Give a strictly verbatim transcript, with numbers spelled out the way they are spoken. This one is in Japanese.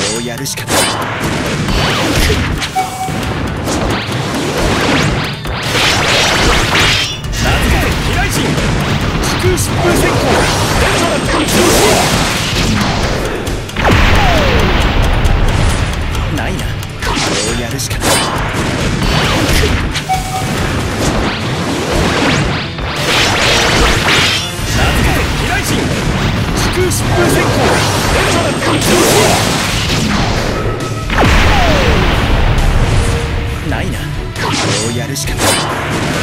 うやるしかない。名付けて飛来神時空疾風閃光デルタラ上昇ないな。こうやるしかない。名付けて飛来神時空疾風閃光デルタラ上昇ないな。こうやるしかない。